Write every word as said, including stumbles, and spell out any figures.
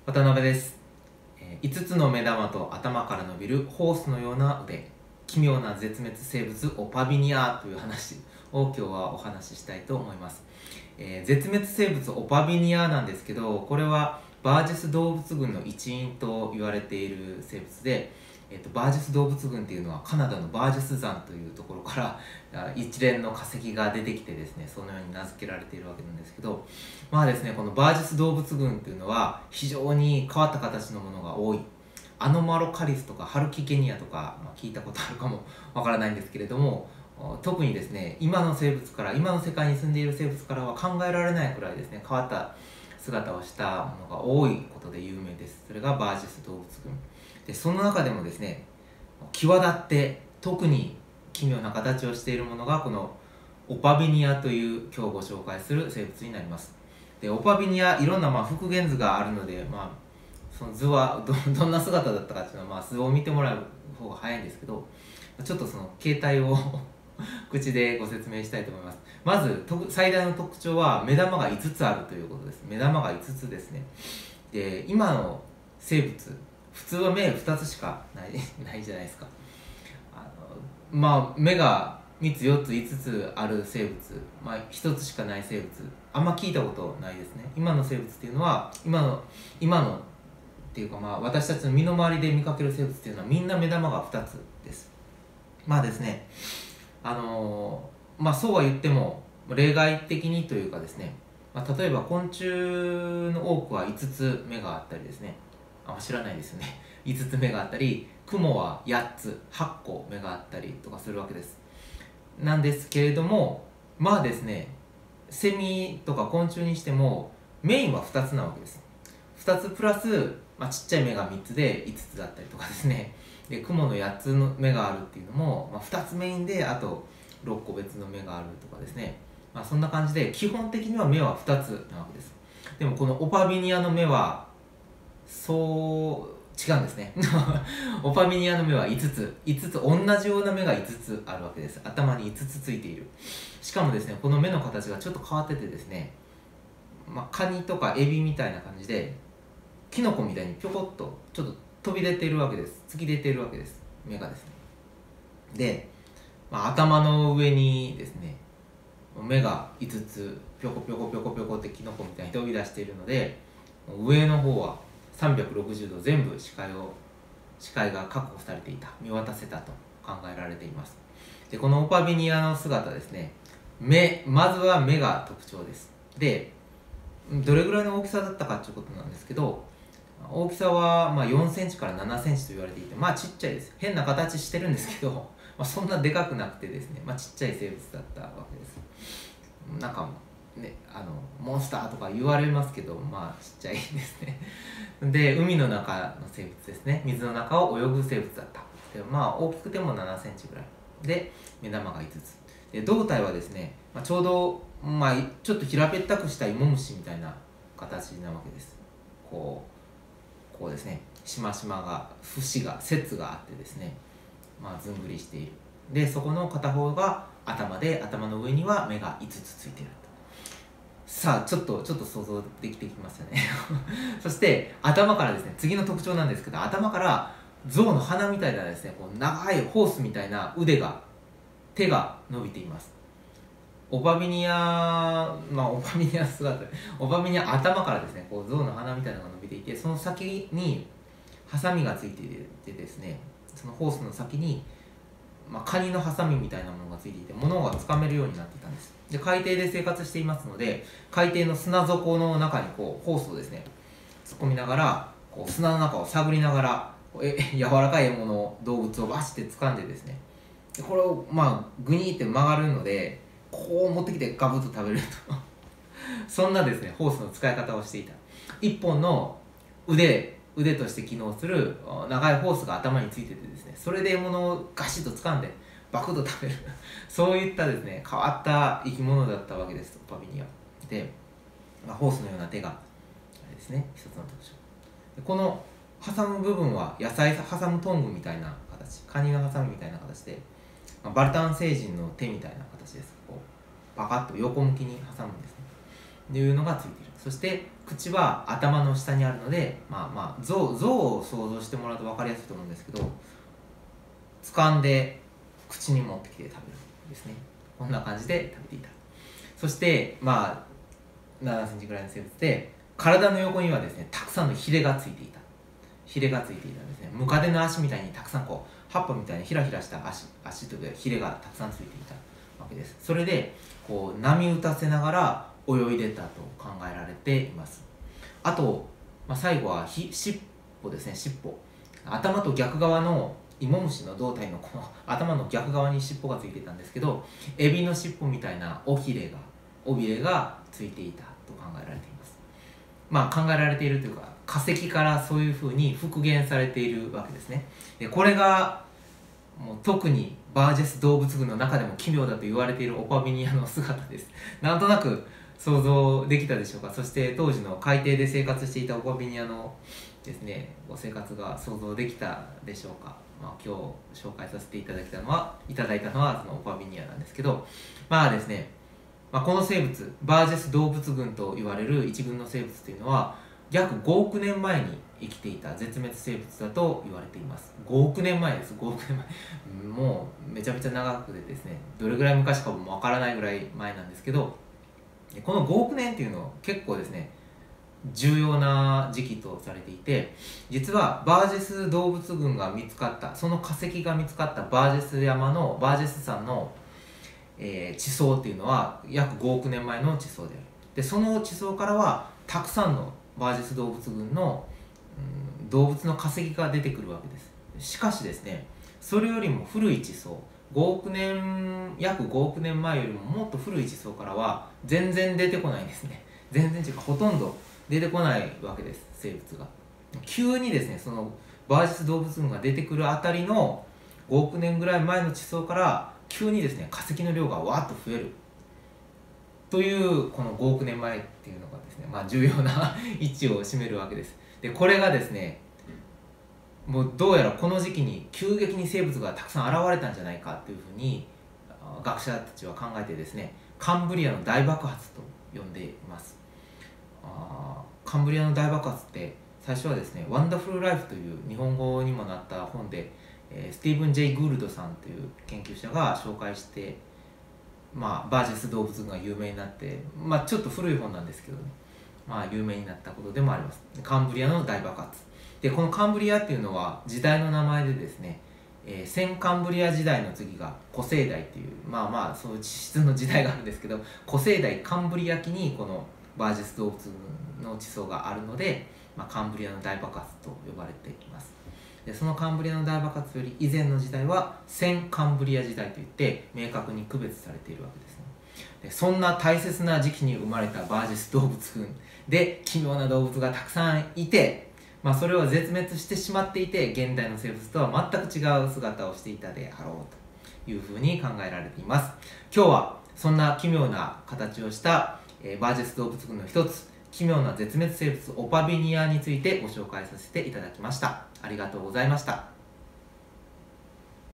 渡辺です。えーいつつの目玉と頭から伸びるホースのような腕、奇妙な絶滅生物オパビニアという話を今日はお話ししたいと思います。えー絶滅生物オパビニアなんですけど、これはバージェス動物群の一員と言われている生物で、えーと、バージェス動物群っていうのはカナダのバージェス山というところから一連の化石が出てきてですね、そのように名付けられているわけなんですけど、まあですね、このバージェス動物群っていうのは非常に変わった形のものが多い。アノマロカリスとかハルキゲニアとか、まあ、聞いたことあるかもわからないんですけれども、特にですね、今の生物から今の世界に住んでいる生物からは考えられないくらいですね、変わった姿をしたものが多いことで有名です。それがバージェス動物群で、その中でもですね、際立って特に奇妙な形をしているものがこのオパビニアという今日ご紹介する生物になります。でオパビニア、いろんなまあ復元図があるので、まあ、その図は ど, どんな姿だったかっていうのは、まあ、図を見てもらう方が早いんですけど、ちょっとその形態を口でご説明したいと思います。まず最大の特徴は目玉がいつつあるということです。目玉がいつつですね。で今の生物、普通は目ふたつしかないないじゃないですか。あのまあ目がみっつよっついつつある生物、まあ、ひとつしかない生物、あんま聞いたことないですね。今の生物っていうのは今の今のっていうか、まあ私たちの身の回りで見かける生物っていうのはみんな目玉がふたつです。まあですね、あのー、まあそうは言っても例外的にというかですね、まあ、例えば昆虫の多くはいつつ目があったりですね、あ知らないですよねいつつ目があったり、クモはやっつはっこ目があったりとかするわけです。なんですけれども、まあですね、セミとか昆虫にしてもメインはふたつなわけです。ふたつプラス、まあ、ちっちゃい目がみっつでいつつだったりとかですね、でクモのやっつの目があるっていうのも、まあ、ふたつメインであとろっこ別の目があるとかですね、まあ、そんな感じで基本的には目はふたつなわけです。でもこのオパビニアの目はそう違うんですねオパビニアの目はいつついつつ同じような目がいつつあるわけです。頭にいつつついている。しかもですね、この目の形がちょっと変わっててですね、まあ、カニとかエビみたいな感じでキノコみたいにぴょこっとちょっと飛び出ているわけです。突き出ているわけです、目がですね。で、まあ、頭の上にですね目がいつつぴょこぴょこぴょこぴょこってキノコみたいに飛び出しているので、上の方はさんびゃくろくじゅうど全部視界を視界が確保されていた、見渡せたと考えられています。でこのオパビニアの姿ですね、目まずは目が特徴です。でどれぐらいの大きさだったかということなんですけど、大きさはまあよんセンチからななセンチと言われていて、まあちっちゃいです。変な形してるんですけど、まあ、そんなでかくなくてですね、まあ、ちっちゃい生物だったわけです。なんかね、あのモンスターとか言われますけど、まあちっちゃいですねで海の中の生物ですね、水の中を泳ぐ生物だった。でまあ大きくてもななセンチぐらいで、目玉がいつつで、胴体はですね、まあ、ちょうど、まあ、ちょっと平べったくした芋虫みたいな形なわけです。こうこうですね、しましまが節が節があってですね、まあ、ずんぐりしている。でそこの片方が頭で、頭の上には目がいつつついていると。さあちょっとちょっと想像できてきますよねそして頭からですね、次の特徴なんですけど、頭から象の鼻みたいなですね、こう長いホースみたいな腕が手が伸びています。オパビニア、まあオパビニア姿オパビニア頭からですね、こう象の鼻みたいなのが伸びていて、その先にハサミがついていてですね、そのホースの先に、まあ、カニのハサミみたいなものがついていて、物がつかめるようになっていたんです。で海底で生活していますので、海底の砂底の中にこうホースをですね突っ込みながら、こう砂の中を探りながら、え柔らかい獲物を、動物をバシって掴んでですね、でこれをまあグニーって曲がるので、こう持ってきてガブッと食べるとそんなですねホースの使い方をしていた。一本の腕腕として機能する長いホースが頭についててですね、それで獲物をガシッと掴んでバクッと食べるそういったですね変わった生き物だったわけです、オパビニアで、まあ、ホースのような手があれですね、一つの特徴で、この挟む部分は野菜挟むトングみたいな形、カニのハサミみたいな形で、バルタン星人の手みたいな形です。こうパカッと横向きに挟むんですね。 というのがついている。そして口は頭の下にあるので、まあまあ象象を想像してもらうと分かりやすいと思うんですけど、掴んで口に持ってきて食べるんですね。こんな感じで食べていた。そしてまあななセンチぐらいの生物で、体の横にはですねたくさんのヒレがついていた。ヒレがついていたんですね。ムカデの足みたいにたくさんこう葉っぱみたいにひらひらした足足というかヒレがたくさんついていたわけです。それでこう波打たせながら泳いでたと考えられています。あと、まあ、最後はひ尻尾ですね。尻尾、頭と逆側のイモムシの胴体のこの頭の逆側に尻尾がついていたんですけど、エビの尻尾みたいな尾ひれが尾びれがついていたと考えられています。まあ考えられているというか、化石からそういうふうに復元されているわけですね。でこれがもう特にバージェス動物群の中でも奇妙だと言われているオパビニアの姿です。なんとなく想像できたでしょうか。そして当時の海底で生活していたオパビニアのですねご生活が想像できたでしょうか。まあ、今日紹介させていただいたのはいただいたのはそのオパビニアなんですけど、まあですね、まあ、この生物バージェス動物群と言われる一群の生物というのは約ごおくねんまえに生きていた絶滅生物だと言われています。ごおくねんまえです。ごおくねんまえ、もうめちゃめちゃ長くてですね、どれぐらい昔かもわからないぐらい前なんですけど、このごおくねんっていうのは結構ですね重要な時期とされていて、実はバージェス動物群が見つかったその化石が見つかったバージェス山のバージェス山の、えー、地層っていうのは約ごおくねんまえの地層である。でその地層からはたくさんのバージェス動物群の、うん、動物の化石が出てくるわけです。しかしですね、それよりも古い地層、ごおくねん約ごおくねんまえよりももっと古い地層からは全然出てこないんですね。全然違う、ほとんど出てこないわけです、生物が。急にですねそのバージェス動物群が出てくるあたりのごおくねんぐらい前の地層から急にですね化石の量がわーっと増えるというこのごおくねんまえっていうのがですね、まあ、重要な位置を占めるわけです。でこれがですねもうどうやらこの時期に急激に生物がたくさん現れたんじゃないかというふうに学者たちは考えてですね、カンブリアの大爆発と呼んでいます。あカンブリアの大爆発って最初はですね「ワンダフル・ライフ」という日本語にもなった本で、えー、スティーブン・ジェイ・グールドさんという研究者が紹介して、まあ、バージェス動物群が有名になって、まあ、ちょっと古い本なんですけどね、まあ、有名になったことでもあります。カンブリアの大爆発で、このカンブリアっていうのは時代の名前でですね、えー、先カンブリア時代の次が古生代っていう、まあまあそういう地質の時代があるんですけど、古生代カンブリア期にこのバージェス動物の地層があるので、まあ、カンブリアの大爆発と呼ばれています。でそのカンブリアの大爆発より以前の時代は先カンブリア時代といって明確に区別されているわけですね。でそんな大切な時期に生まれたバージェス動物群で奇妙な動物がたくさんいて、まあ、それを絶滅してしまっていて現代の生物とは全く違う姿をしていたであろうというふうに考えられています。今日はそんな奇妙な形をしたえー、バージェス動物群の一つ奇妙な絶滅生物オパビニアについてご紹介させていただきました。ありがとうございました。